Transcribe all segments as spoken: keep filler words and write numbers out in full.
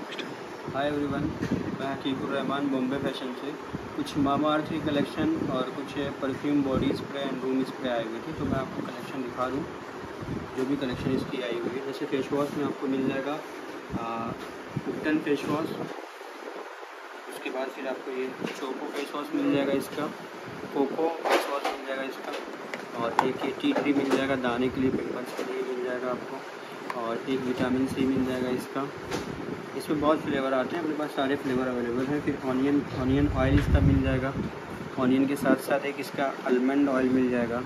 Hi everyone, मैं हकीकुर Rahman Bombay fashion से। कुछ मामा अर्थ की कलेक्शन और कुछ perfume body spray and room spray आई हुई थी, तो मैं आपको कलेक्शन दिखा दूँ जो भी कलेक्शन इसकी आई हुई है। जैसे फेस वॉश में आपको मिल जाएगा उपटन फेस वॉश, उसके बाद फिर आपको ये चोको फेस वॉश मिल जाएगा, इसका कोको फेस वॉश मिल जाएगा इसका, और एक ये टी ट्री मिल जाएगा दाने के लिए, पिंपल्स के लिए मिल जाएगा आपको, और एक विटामिन सी मिल जाएगा इसका। इसमें बहुत फ्लेवर आते हैं, अपने पास सारे फ्लेवर अवेलेबल हैं। फिर ऑनियन ऑनियन ऑयल इसका मिल जाएगा, ऑनियन के साथ साथ एक इसका आलमंड ऑयल मिल जाएगा,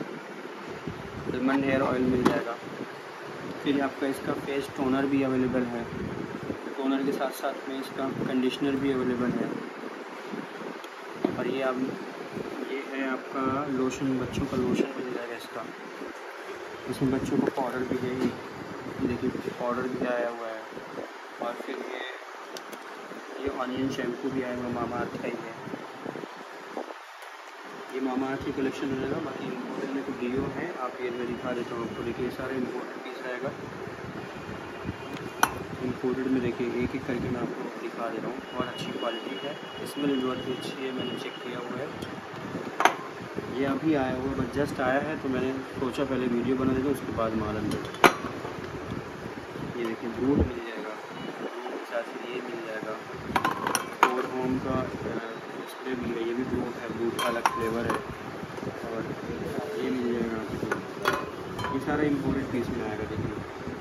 आलमंड हेयर ऑयल मिल जाएगा। फिर आपका इसका फेस टोनर भी अवेलेबल है, टोनर के साथ साथ में इसका कंडीशनर भी अवेलेबल है। और ये आप ये है आपका लोशन, बच्चों का लोशन मिल जाएगा इसका। इसमें बच्चों का पाउडर भी है, देखिए पाउडर भी आया हुआ है। और फिर ये ये ऑनियन शैम्पू भी आया हुआ मामा अर्थ का ही है। ये मामा अर्थ की कलेक्शन रहेगा। बाकी इम्पोर्टेड में कुछ डीओ है, आप ये मैं दिखा देता हूँ आपको। देखिए सारे इम्पोर्टेड पीस रहेगा। इम्पोर्टेड में देखिए एक एक करके मैं आपको दिखा दे रहा हूँ। बहुत अच्छी क्वालिटी है, स्मेल बहुत ही अच्छी है, मैंने चेक किया हुआ है। ये अभी आया हुआ, बस जस्ट आया है, तो मैंने सोचा पहले वीडियो बना देता हूँ, उसके बाद माल अंदर। ये देखिए ब्रूट मिल जाएगा, ब्रूट के साथ ये मिल जाएगा। और होम का स्प्रे भी है, ये भी ब्रूट है, ब्रूट का अलग फ्लेवर है। और ये मिल जाएगा आपको। ये सारा इम्पोर्टेड पीस में आएगा। देखिए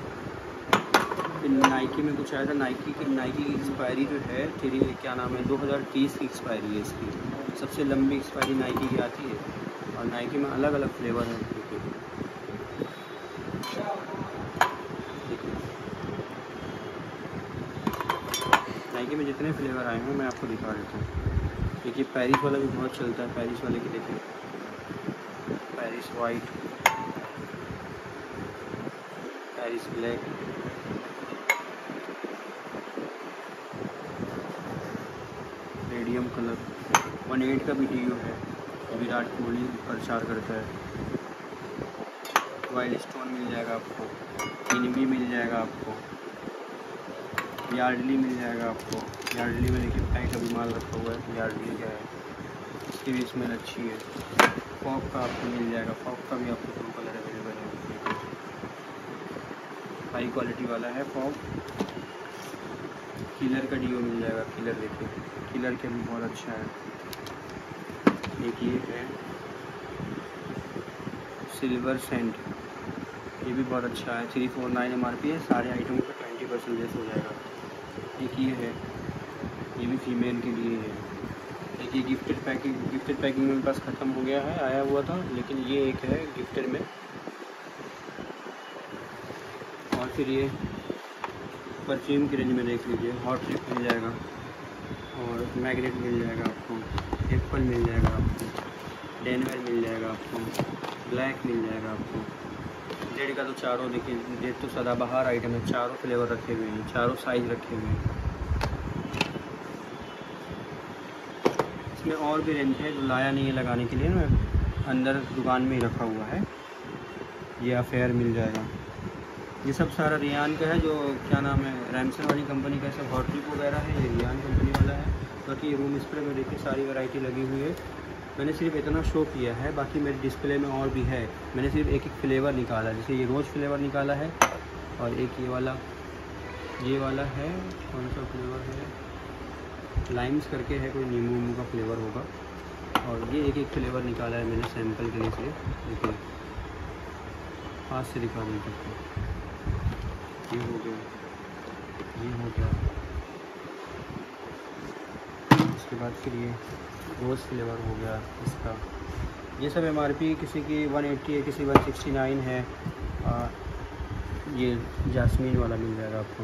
नाइकी में कुछ आया था, नाइकी की नाइकी की एक्सपायरी जो है तेरी क्या नाम है, दो हज़ार तीस की एक्सपायरी है इसकी। सबसे लंबी एक्सपायरी नाइकी की आती है, और नाइकी में अलग अलग फ्लेवर है। नाइकी में जितने फ्लेवर आए हैं मैं आपको दिखा देता हूँ। देखिए पेरिस वाला भी बहुत चलता है, पेरिस वाले की देखिए, Paris white, Paris black, radium colour, one eight का भी डीओ है, विराट कोहली प्रचार करता है। वाइल्ड स्टोन मिल जाएगा आपको, इनबी मिल जाएगा आपको, यार्डली मिल जाएगा आपको। यार्डली में देखिए पैक का भी माल रखा हुआ है, यार्डली का है, इसकी भी स्मेल अच्छी है। फॉग का आपको मिल जाएगा, फॉग का भी आपको ब्लू कलर अवेलेबल है, हाई क्वालिटी वाला है फॉग। किलर का डीओ मिल जाएगा, किलर देखिए, किलर के भी बहुत अच्छा है। एक ये है सिल्वर सेंट, ये भी बहुत अच्छा है, three four nine M R P है, सारे आइटम पर ट्वेंटी परसेंट लेस हो जाएगा। एक ये है, ये भी फीमेल के लिए है। एक ये गिफ्टेड पैकिंग, गिफ्टेड पैकिंग मेरे पास ख़त्म हो गया है, आया हुआ था, लेकिन ये एक है गिफ्टेड में। और फिर ये परफ्यूम की रेंज में देख लीजिए, हॉट ट्रिप मिल जाएगा, और मैग्नेट मिल जाएगा आपको, एप्पल मिल जाएगा आपको, डेनवर मिल जाएगा आपको, ब्लैक मिल जाएगा आपको। जेड का तो चारों देखिए, जेड तो सदाबहार आइटम है, चारों फ्लेवर रखे हुए हैं, चारों साइज़ रखे हुए हैं। इसमें और भी रेंज है जो लाया नहीं है लगाने के लिए ना, अंदर दुकान में ही रखा हुआ है। ये अफेयर मिल जाएगा, ये सब सारा रियान का है, जो क्या नाम है रैमसन वाली कंपनी का सब हॉट ट्रिप वगैरह है, ये रियान कंपनी वाला है। बाकी रूम स्प्रे में देखिए सारी वैरायटी लगी हुई है। मैंने सिर्फ इतना शो किया है, बाकी मेरे डिस्प्ले में और भी है। मैंने सिर्फ एक एक फ्लेवर निकाला, जैसे ये रोज़ फ्लेवर निकाला है, और एक ये वाला ये वाला है, कौन सा फ्लेवर है, लाइम्स करके है, कोई नींबू नींबू का फ्लेवर होगा। और ये एक एक फ्लेवर निकाला है मैंने सैंपल के लिए से। देखिए हाथ से दिखा दें सकते, ये हो गया, ये हो गया। उसके बाद फिर ये रोज़ फ्लेवर हो गया इसका। ये सब एम आर पी किसी की वन एट्टी है, किसी वन सिक्सटी नाइन है। आ, ये जास्मीन वाला मिल जाएगा आपको,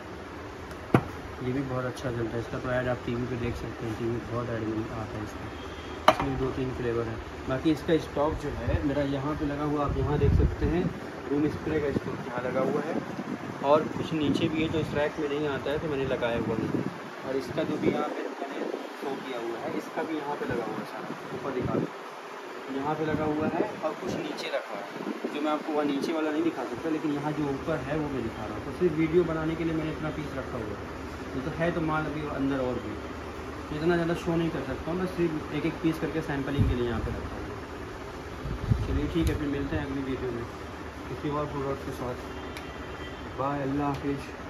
ये भी बहुत अच्छा चलता है। इसका तो ऐड आप टीवी पे देख सकते हैं, टीवी पे बहुत ऐड मिल आता है इसका। इसमें दो तीन फ्लेवर है। बाकी इसका स्टॉक जो है मेरा यहाँ पे लगा हुआ, आप यहाँ देख सकते हैं, रूम स्प्रे का स्टॉक यहाँ लगा हुआ है, और कुछ नीचे भी है जो इस रैक में नहीं आता है, तो मैंने लगाया हुआ नहीं। और इसका जो भी यहाँ पे मैंने शो किया हुआ है, इसका भी यहाँ पे लगा हुआ है, सारा ऊपर दिखा दो, यहाँ पे लगा हुआ है, और कुछ नीचे रखा है, जो मैं आपको वहाँ नीचे वाला नहीं दिखा सकता, लेकिन यहाँ जो ऊपर है वो मैं दिखा रहा हूँ। तो सिर्फ वीडियो बनाने के लिए मैंने इतना पीस रखा हुआ है। ये तो है तो माल अभी अंदर और भी, इतना ज़्यादा शो नहीं कर सकता हूँ, बस सिर्फ एक एक पीस करके सैम्पलिंग के लिए यहाँ पे रखा हूँ। चलिए ठीक है, फिर मिलते हैं अगली वीडियो में किसी और प्रोडक्ट के साथ। बाय, अल्लाह हाफिज़।